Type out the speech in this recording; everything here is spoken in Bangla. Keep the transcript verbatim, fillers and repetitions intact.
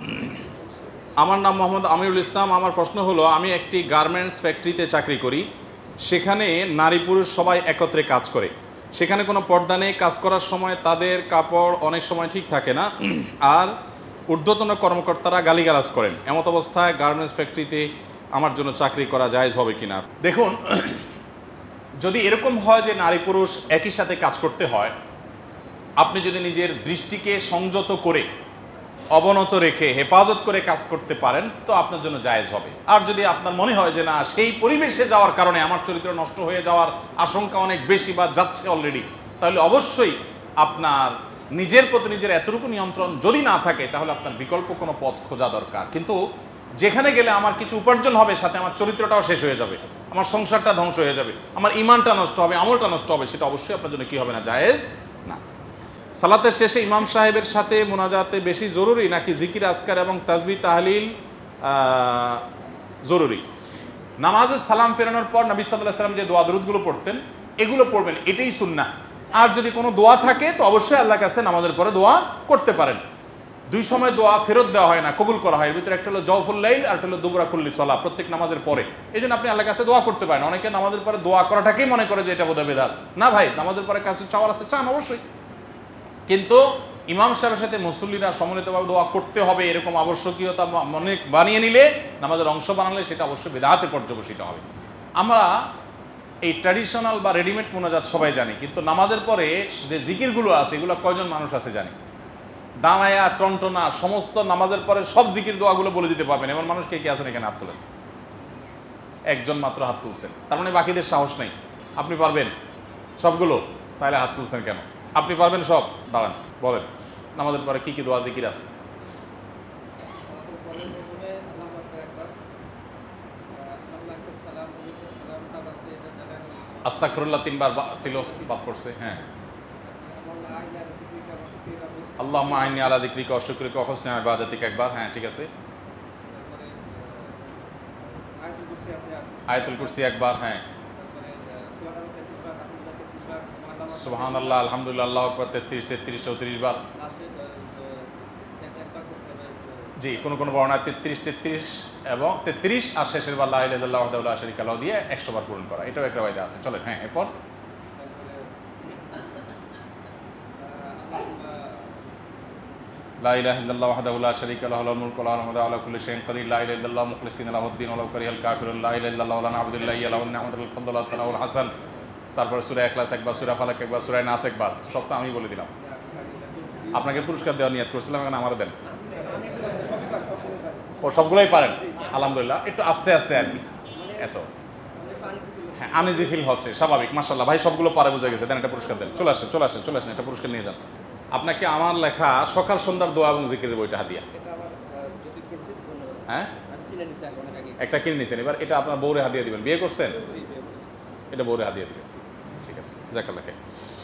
আমার নাম মোহাম্মদ আমিরুল ইসলাম। আমার প্রশ্ন হলো, আমি একটি গার্মেন্টস ফ্যাক্টরিতে চাকরি করি। সেখানে নারী পুরুষ সবাই একত্রে কাজ করে। সেখানে কোনো পর্দা নেই। কাজ করার সময় তাদের কাপড় অনেক সময় ঠিক থাকে না, আর ঊর্ধ্বতন কর্মকর্তারা গালিগালাজ করেন। এমত অবস্থায় গার্মেন্টস ফ্যাক্টরিতে আমার জন্য চাকরি করা জায়েজ হবে কিনা? দেখুন, যদি এরকম হয় যে নারী পুরুষ একই সাথে কাজ করতে হয়, আপনি যদি নিজের দৃষ্টিকে সংযত করে অবনত রেখে হেফাজত করে কাজ করতে পারেন তো আপনার জন্য জায়েজ হবে। আর যদি আপনার মনে হয় যে না, সেই পরিবেশে যাওয়ার কারণে আমার চরিত্র নষ্ট হয়ে যাওয়ার আশঙ্কা অনেক বেশি বা যাচ্ছে অলরেডি, তাহলে অবশ্যই আপনার নিজের প্রতি নিজের এতটুকু নিয়ন্ত্রণ যদি না থাকে তাহলে আপনার বিকল্প কোনো পথ খোঁজা দরকার। কিন্তু যেখানে গেলে আমার কিছু উপার্জন হবে, সাথে আমার চরিত্রটাও শেষ হয়ে যাবে, আমার সংসারটা ধ্বংস হয়ে যাবে, আমার ইমানটা নষ্ট হবে, আমলটা নষ্ট হবে, সেটা অবশ্যই আপনার জন্য কি হবে না? জায়েজ না। সালাতের শেষে ইমাম সাহেবের সাথে মোনাজাতে বেশি জরুরি নাকি জিকির আজকার এবং তাসবিহ তাহলিল জরুরি? নামাজের সালাম ফেরানোর পর নবী সাল্লাল্লাহু আলাইহি ওয়াসাল্লাম যে দোয়া দরুদগুলো পড়তেন এগুলো পড়বেন, এটাই সুন্নাহ। আর যদি কোনো দোয়া থাকে তো অবশ্যই আল্লাহর কাছে নামাজের পরে দোয়া করতে পারেন। দুই সময় দোয়া ফেরত দেওয়া হয় না, কবুল করা হয়। এর ভিতরে একটা হলো জওফুল লাইল আর একটা হলো দুবরা কুল্লি সালাহ, প্রত্যেক নামাজের পরে। এই জন্য আপনি আল্লাহর কাছে দোয়া করতে পারেন। অনেকে নামাজের পরে দোয়া করাটাকেই মনে করে যে এটা বোধহয় বেদাত। না ভাই, নামাজের পরে কাছে চাওয়ার আছে, চান অবশ্যই, কিন্তু ইমাম সাহেবের সাথে মুসল্লিরা সম্মিলিতভাবে দোয়া করতে হবে এরকম আবশ্যকীয়তা মনে বানিয়ে নিলে, নামাজের অংশ বানালে সেটা অবশ্যই বেদাতে পর্যবসিত হবে। আমরা এই ট্র্যাডিশনাল বা রেডিমেড মোনাজাত সবাই জানি, কিন্তু নামাজের পরে যে জিকিরগুলো আছে এগুলো কয়জন মানুষ আছে জানি? দাঁড়ায়া টনটনা সমস্ত নামাজের পরে সব জিকির দোয়াগুলো বলে দিতে পারবেন এমন মানুষ কে কে আছেন এখানে? হাত তোলেন। একজন মাত্র হাত তুলছেন, তার মানে বাকিদের সাহস নেই। আপনি পারবেন সবগুলো? তাহলে হাত তুলছেন কেন? আপনি পারবেন সব? দাঁড়ান, বলেন নামাজের পরে কি কি দোয়া জিকির আছে? আস্তাগফিরুল্লাহ তিনবার ছিল, বাদ পড়ছে। হ্যাঁ, আল্লাহুম্মা আইন্নি আলা যিকরিকা ওয়া শুকরিকা ওয়া হুসনি ইবাদাতিকা একবার। হ্যাঁ, ঠিক আছে। আয়াতুল কুরসি একবার। হ্যাঁ, সুবহানাল্লাহ, আলহামদুলিল্লাহ, আল্লাহু আকবার তেত্রিশ তেত্রিশ চৌত্রিশ বার। জি, কোন কোন বর্ণায় তেত্রিশ তেত্রিশ এবং তেত্রিশ আর শেষের বার লা ইলাহা ইল্লাল্লাহু ওয়াহদাহু লা শারীকা লাহু দিয়ে একশো বার পূরণ করা, এটাও একটা ওয়াইদা আছে। চলেন। হ্যাঁ, এরপর লা ইলাহা ইল্লাল্লাহু ওয়াহদাহু লা শারীকা লাহু লাহুল মুলকু ওয়া লাহুল হামদু ওয়া আলা কুল্লি শাইইন কাদির। লা ইলাহা ইল্লাল্লাহু মুখলিসিনা লাহুদ-দ্বীন ওয়া লাউ কারিহাল কাফিরুন। লা ইলাহা ইল্লাল্লাহু লা না'বুদু ইল্লা ইয়্যাহু লাহুন নি'মাতুল ফাদলু ওয়া সানাউল হাসান। তারপর সূরা ইখলাস একবার, সূরা ফালাক একবার, সূরা নাস একবার। সব তো আমি বলে দিলাম। আপনাকে পুরস্কার দেওয়ার নিয়ত করছিলাম, এখন আমাদের দেন। ও সবগুলোই পারেন, আলহামদুলিল্লাহ। একটু আস্তে আস্তে আর কি, এত হ্যাঁ আনইজি ফিল হচ্ছে, স্বাভাবিক। মাশাআল্লাহ, ভাই সবগুলো পারে, বোঝা গেছে। দেন একটা পুরস্কার দেন। চলে আসেন, চলে আসেন, চলে আসেন, একটা পুরস্কার নিয়ে যান। আপনাকে আমার লেখা সকাল সন্ধ্যার দোয়া এবং জিকিরের বইটা হাদিয়া। হ্যাঁ, একটা কিনে নিয়েছেন, এবার এটা আপনার বউরে হাদিয়া দিবেন। বিয়ে করছেন? এটা বউরে হাদিয়া দিবেন। ঠিক আছে, জাযাকাল্লাহ খাইর।